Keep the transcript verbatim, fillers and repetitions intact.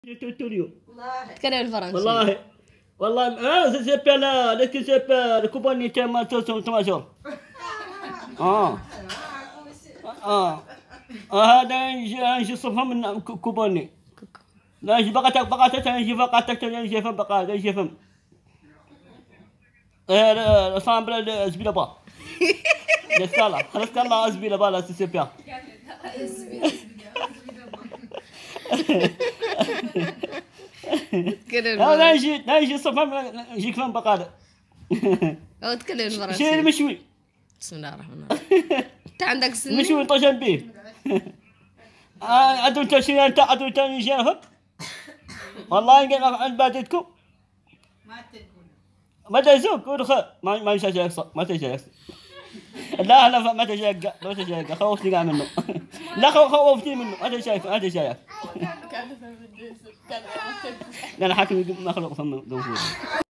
توريو تتكلم الفرنسية والله والله اه سي بي لا لكن سي بي كوبوني تما توماسو اه اه هذا يجي يجي صفهم من كوبوني لا يجي بقى بقى تجي بقى تجي فم بقى يجي فم ايه سامبل زبيله با نسكالا نسكالا زبيله با لا سي بي لا يجي لا يجي صفهم يجيك فم بقى أو تتكلم الفرنسية شيء مشوي بسم الله الرحمن الرحيم. أنت عندك سن مشوي طشن بيه عدو تشي أنت عدو تاني جافم والله إن عند بادتكم ما تزوق ودخل ما ما يشجع يقص ما تشجع يقص لا لا ما تشجع ما تشجع خوفتني قاع منه لا خوفتني منه ما تشجع ما تشجع لا أنا حاكم مخلوق فم